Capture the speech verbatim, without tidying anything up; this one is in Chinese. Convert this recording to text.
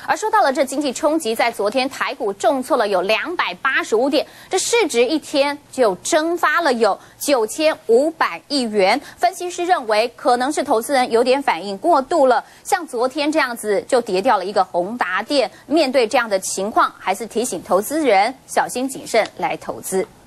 而受到了这经济冲击，在昨天台股重挫了有两百八十五点，这市值一天就蒸发了有九千五百亿元。分析师认为，可能是投资人有点反应过度了，像昨天这样子就跌掉了一个宏达电。面对这样的情况，还是提醒投资人小心谨慎来投资。